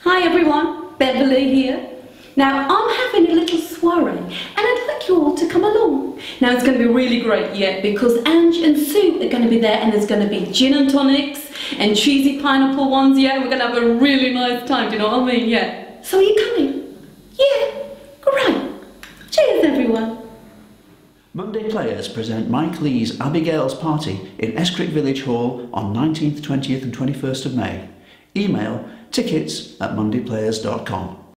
Hi everyone, Beverly here. Now I'm having a little soiree and I'd like you all to come along. Now it's going to be really great, yeah, because Ange and Sue are going to be there and there's going to be gin and tonics and cheesy pineapple ones, yeah. We're going to have a really nice time, do you know what I mean, yeah. So are you coming? Yeah, great. Cheers everyone. Monday Players present Mike Lee's Abigail's Party in Escrick Village Hall on 19th, 20th and 21st of May. Email tickets@mondayplayers.com.